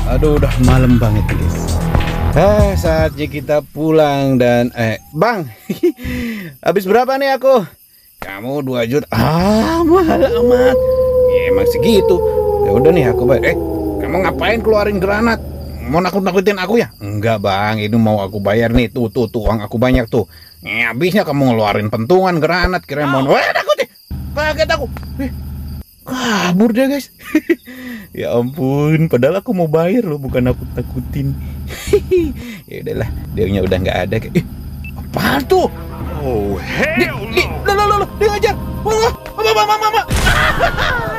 Aduh, udah malam banget guys. Saatnya kita pulang dan Bang, habis berapa nih aku? Kamu 2 juta. Mahal amat. Ya, emang segitu. Ya udah nih aku bayar. Kamu ngapain keluarin granat? Mau nakut-nakutin aku ya? Enggak bang, ini mau aku bayar nih. Tuh uang aku banyak tuh. Habisnya kamu ngeluarin pentungan granat, kira mau nakutin. Kaget aku. Kabur dia guys. Ya ampun, padahal aku mau bayar loh, bukan aku takutin. Ya udahlah, dia udah nggak ada. Apaan tuh? Oh hell no. Dia ngajar. Mama.